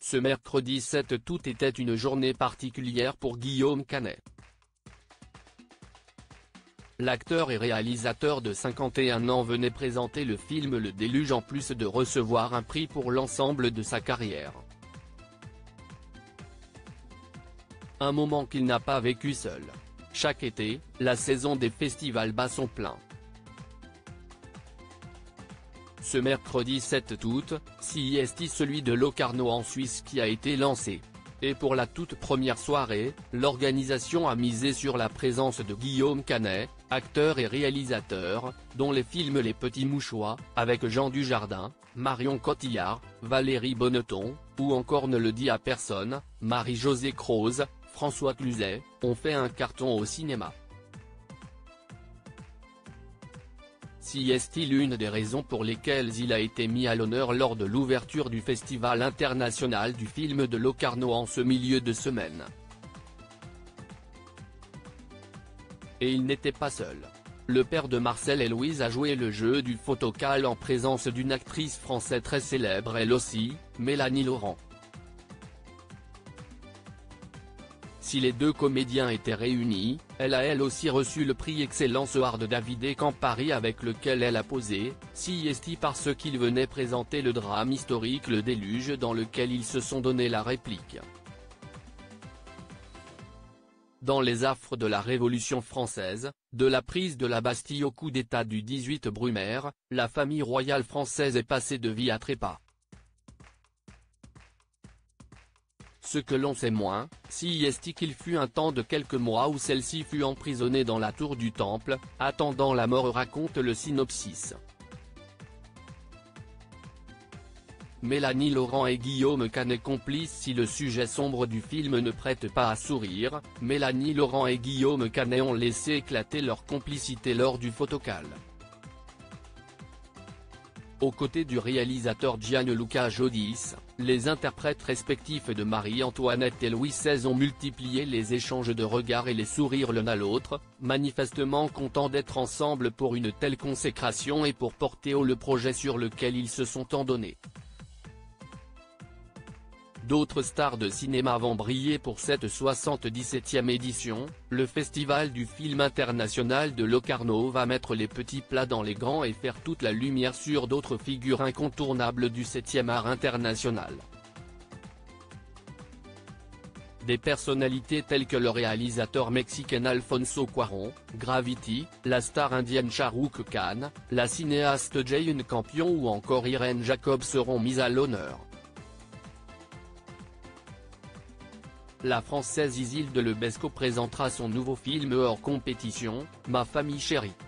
Ce mercredi 7 août était une journée particulière pour Guillaume Canet. L'acteur et réalisateur de 51 ans venait présenter le film Le Déluge en plus de recevoir un prix pour l'ensemble de sa carrière. Un moment qu'il n'a pas vécu seul. Chaque été, la saison des festivals bat son plein. Ce mercredi 7 août, CIST celui de Locarno en Suisse qui a été lancé. Et pour la toute première soirée, l'organisation a misé sur la présence de Guillaume Canet, acteur et réalisateur, dont les films Les Petits Mouchoirs, avec Jean Dujardin, Marion Cotillard, Valérie Bonneton, ou encore Ne le dit à personne, Marie-Josée Croze, François Cluzet, ont fait un carton au cinéma. CIST l'une des raisons pour lesquelles il a été mis à l'honneur lors de l'ouverture du Festival international du film de Locarno en ce milieu de semaine. Et il n'était pas seul. Le père de Marcel et Louise a joué le jeu du photocal en présence d'une actrice française très célèbre elle aussi, Mélanie Laurent. Si les deux comédiens étaient réunis, elle a elle aussi reçu le prix Excellence Award David Camp Paris avec lequel elle a posé, CIST parce qu'il venait présenter le drame historique Le Déluge dans lequel ils se sont donné la réplique. Dans les affres de la Révolution française, de la prise de la Bastille au coup d'État du 18 Brumaire, la famille royale française est passée de vie à trépas. Ce que l'on sait moins, CIST qu'il fut un temps de quelques mois où celle-ci fut emprisonnée dans la tour du Temple, attendant la mort raconte le synopsis. Mélanie Laurent et Guillaume Canet complices si le sujet sombre du film ne prête pas à sourire, Mélanie Laurent et Guillaume Canet ont laissé éclater leur complicité lors du photocal. Aux côtés du réalisateur Gianluca Giudice, les interprètes respectifs de Marie-Antoinette et Louis XVI ont multiplié les échanges de regards et les sourires l'un à l'autre, manifestement contents d'être ensemble pour une telle consécration et pour porter haut le projet sur lequel ils se sont tant donnés. D'autres stars de cinéma vont briller pour cette 77e édition, le Festival du film international de Locarno va mettre les petits plats dans les grands et faire toute la lumière sur d'autres figures incontournables du 7e art international. Des personnalités telles que le réalisateur mexicain Alfonso Cuarón, Gravity, la star indienne Shah Rukh Khan, la cinéaste Jane Campion ou encore Irene Jacob seront mises à l'honneur. La Française Isilde Lebesco présentera son nouveau film hors compétition, Ma famille chérie.